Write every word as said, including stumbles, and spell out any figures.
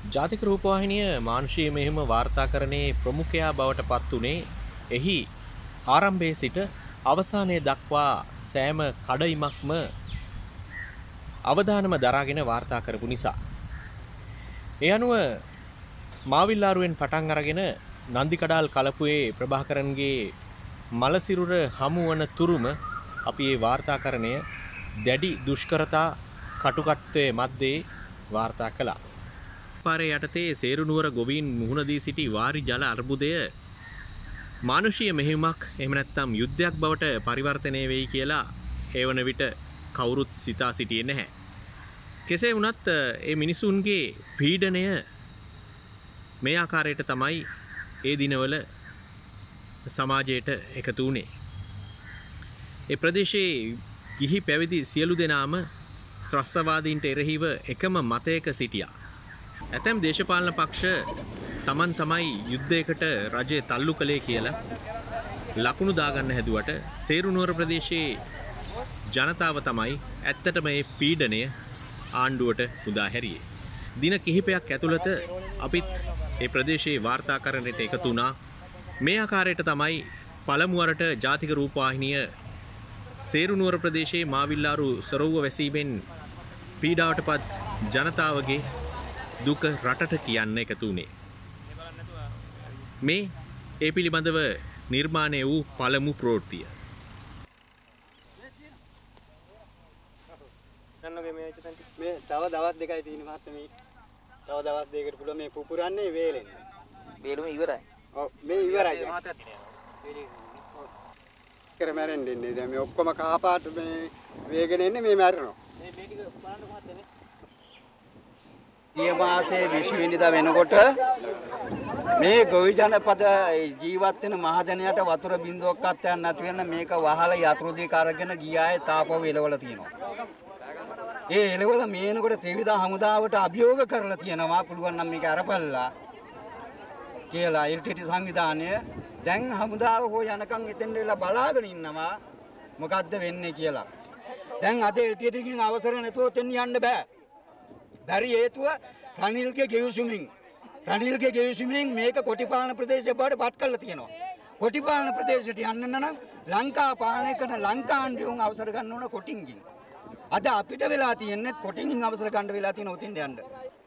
ජාතික රූපවාහිනිය මානුෂීය මෙහෙම වාර්තාකරණයේ ප්‍රමුඛයා බවට පත් වුණේ එහි ආරම්භයේ සිට අවසානයේ දක්වා සෑම කඩයිමක්ම අවධානම දරාගෙන වාර්තා කරපු නිසා. ඒ අනුව මාවිල්ලාරුවෙන් පටන් අරගෙන නන්දිකඩාල් කලපුවේ ප්‍රභාකරන්ගේ මලසිරුර හමු වන තුරුම අපි මේ වාර්තාකරණය දැඩි දුෂ්කරතා කටුකට්ටේ මැද්දේ වාර්තා කළා. පාරේ යටතේ සේරුනුවර ගොවීන් මුහුණ දී සිටි වාරි ජල අර්බුදය මානුෂීය මෙහෙයුමක් එහෙම නැත්නම් යුද්ධයක් බවට පරිවර්තනය වෙයි කියලා ඒ වන විට කවුරුත් සිතා සිටියේ නැහැ. කෙසේ වුණත් මේ මිනිසුන්ගේ පීඩනය මේ ආකාරයට තමයි ඒ දිනවල සමාජයට එකතු වුණේ. ඒ ප්‍රදේශයේ ගිහි පැවිදි සියලු දෙනාම ත්‍රස්තවාදීන්ට එරෙහිව එකම මතයක සිටියා. ඇතැම් දේශපාලන පක්ෂ තමන් තමයි යුද්ධයකට රජය තල්ලු කළේ කියලා ලකුණු දාගන්න හැදුවට සේරුනුවර ප්‍රදේශයේ ජනතාව තමයි ඇත්තටම මේ පීඩනය ආණ්ඩුවට උදා හැරියේ. දින කිහිපයක් ඇතුළත අපිත් මේ ප්‍රදේශයේ වාර්තාකරණයට එකතු වුණා. මේ ආකාරයට තමයි පළමු වරට ජාතික රූපවාහිනිය සේරුනුවර ප්‍රදේශයේ මාවිල්ලාරු සරෝව වැසීමෙන් පීඩාවටපත් ජනතාවගේ දුක රටට කියන්න එකතු වුණේ. මේ ඒ පිළිබඳව නිර්මාණය වූ පළමු ප්‍රවෘත්තිය. මේ තව දවස් දෙකයි තියෙන මහත්තයා මේ තව දවස් දෙකකට පුළුවන් මේ පුපුරන්නේ වේලෙන්නේ. වේලුම ඉවරයි. ඔව් මේ ඉවරයි. කර මැරෙන්නේ නේ දැන් මේ ඔක්කොම කහපාට මේ වේගෙන එන්නේ මේ මැරෙනවා. මේ මේ ටික බලන්න මහත්තයා මේ. ගිය මාසේ විසි වෙනිදා වෙනකොට මේ ගොවි ජනපද ජීවත් වෙන මහජනයාට වතුර බින්දුවක්වත් යන්න නැති වෙන මේක වහලා යතුරු දෙක අරගෙන ගියායේ තාපව එලවල තියෙනවා. ඒ එලවල මේනකොට ත්‍රිවිධ හමුදාවට අභියෝග කරලා තියෙනවා පුළුවන් නම් මේක අරපල්ලා කියලා ඉරිටේටි සංවිධානය දැන් හමුදාව හොය යනකම් එතෙන් වෙලා බලාගෙන ඉන්නවා මොකද්ද වෙන්නේ කියලා. දැන් අද ඉරිටේටිකින් අවසර නැතුව එතෙන් යන්න බෑ. බැරි හේතුව රනිල්ගේ ගෙවිසුමින් රනිල්ගේ ගෙවිසුමින් මේක කොටිපාලන ප්‍රදේශය බවට පත් කරලා තියෙනවා. කොටිපාලන ප්‍රදේශයට යන්න නම් ලංකා පාලනය කරන ලංකාන්ඩියුන් අවසර ගන්න ඕන කොටින්ගින්. අද අපිට වෙලා තියෙන්නේ කොටින්ගින් අවසර ගන්න වෙලා තියෙන උතින් යන්න.